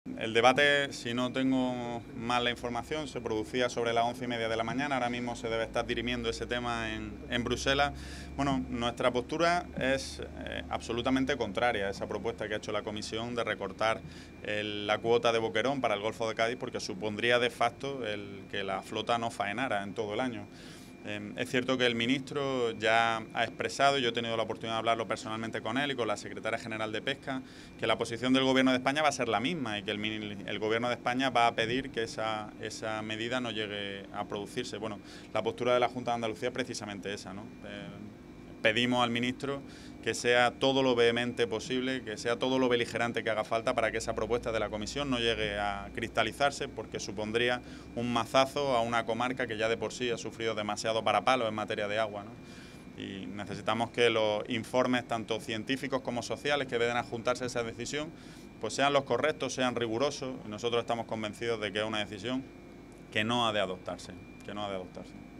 El debate, si no tengo mal la información, se producía sobre las 11:30 de la mañana. Ahora mismo se debe estar dirimiendo ese tema en Bruselas. Bueno, nuestra postura es absolutamente contraria a esa propuesta que ha hecho la Comisión de recortar la cuota de boquerón para el Golfo de Cádiz, porque supondría de facto que la flota no faenara en todo el año. Es cierto que el ministro ya ha expresado, y yo he tenido la oportunidad de hablarlo personalmente con él y con la secretaria general de Pesca, que la posición del Gobierno de España va a ser la misma y que el Gobierno de España va a pedir que esa medida no llegue a producirse. Bueno, la postura de la Junta de Andalucía es precisamente esa, ¿no? Pedimos al ministro que sea todo lo vehemente posible, que sea todo lo beligerante que haga falta para que esa propuesta de la Comisión no llegue a cristalizarse, porque supondría un mazazo a una comarca que ya de por sí ha sufrido demasiado parapalo en materia de agua, ¿no? Y necesitamos que los informes, tanto científicos como sociales, que deben adjuntarse a esa decisión, pues sean los correctos, sean rigurosos. Y nosotros estamos convencidos de que es una decisión que no ha de adoptarse, que no ha de adoptarse.